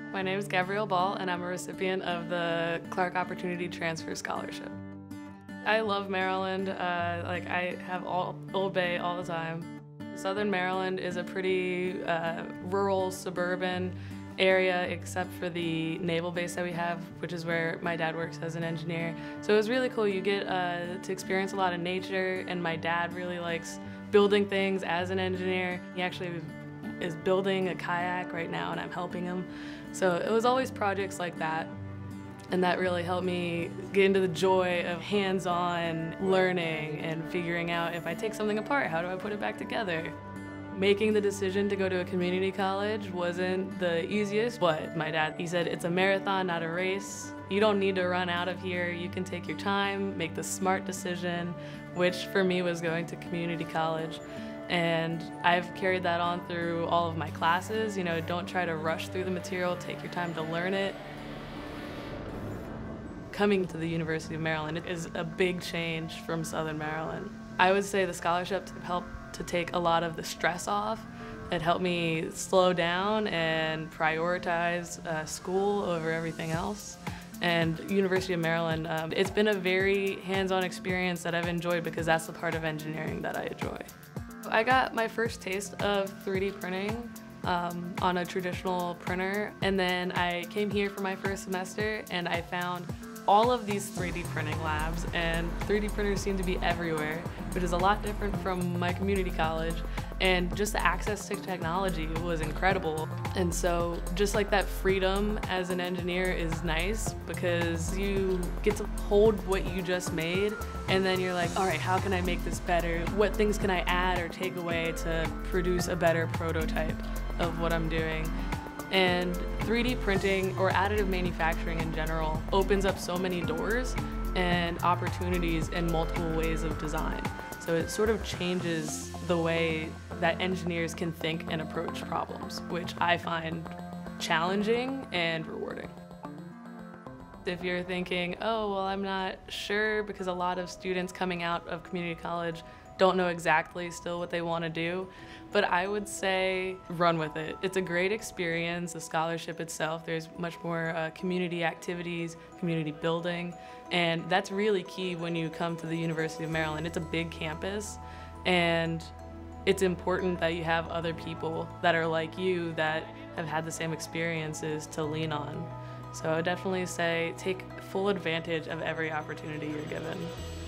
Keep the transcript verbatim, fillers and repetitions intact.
My name is Gabrielle Ball, and I'm a recipient of the Clark Opportunity Transfer Scholarship. I love Maryland. Uh, like I have all, Old Bay all the time. Southern Maryland is a pretty uh, rural, suburban area except for the naval base that we have, which is where my dad works as an engineer. So it was really cool. You get uh, to experience a lot of nature, and my dad really likes building things as an engineer. He actually is building a kayak right now, and I'm helping him. So it was always projects like that. And that really helped me get into the joy of hands-on learning and figuring out if I take something apart, how do I put it back together? Making the decision to go to a community college wasn't the easiest, but my dad, he said, it's a marathon, not a race. You don't need to run out of here. You can take your time, make the smart decision, which for me was going to community college. And I've carried that on through all of my classes. You know, don't try to rush through the material, take your time to learn it. Coming to the University of Maryland is a big change from Southern Maryland. I would say the scholarship helped to take a lot of the stress off. It helped me slow down and prioritize uh, school over everything else. And University of Maryland, um, it's been a very hands-on experience that I've enjoyed because that's the part of engineering that I enjoy. I got my first taste of three D printing um, on a traditional printer, and then I came here for my first semester and I found all of these three D printing labs, and three D printers seem to be everywhere, which is a lot different from my community college. And just the access to technology was incredible. And so just like that freedom as an engineer is nice because you get to hold what you just made, and then you're like, all right, how can I make this better? What things can I add or take away to produce a better prototype of what I'm doing? And three D printing, or additive manufacturing in general, opens up so many doors and opportunities in multiple ways of design. So it sort of changes the way that engineers can think and approach problems, which I find challenging and rewarding. If you're thinking, oh, well, I'm not sure, because a lot of students coming out of community college don't know exactly still what they want to do, but I would say run with it. It's a great experience, the scholarship itself. There's much more uh, community activities, community building, and that's really key when you come to the University of Maryland. It's a big campus, and it's important that you have other people that are like you that have had the same experiences to lean on. So I would definitely say take full advantage of every opportunity you're given.